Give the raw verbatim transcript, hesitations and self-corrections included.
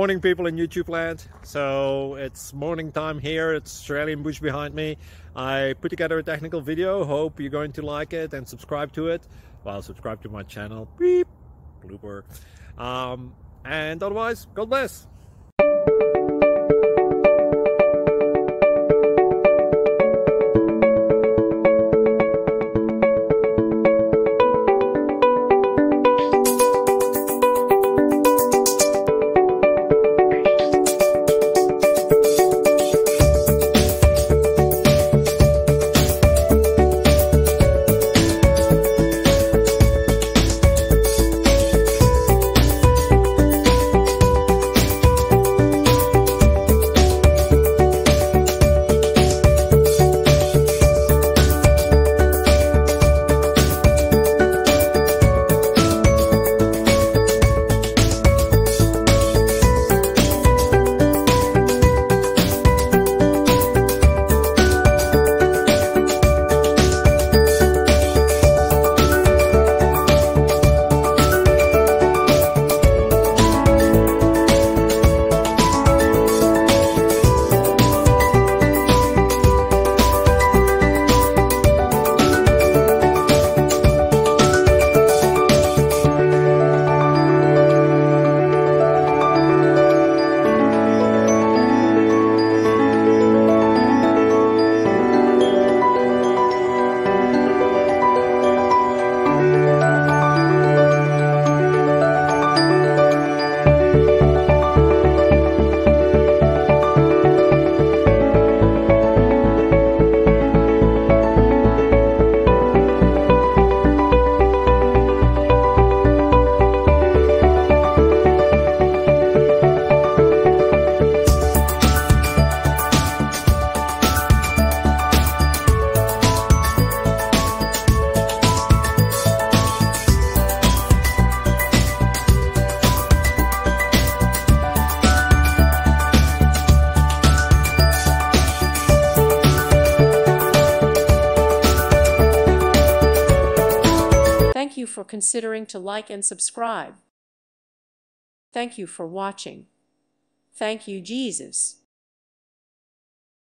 Morning, people in YouTube land. So it's morning time here. It's Australian bush behind me. I put together a technical video. Hope you're going to like it and subscribe to it. Well, subscribe to my channel. Beep. Blooper. Um, and otherwise, God bless. Thank you for considering to like and subscribe. Thank you for watching. Thank you, Jesus.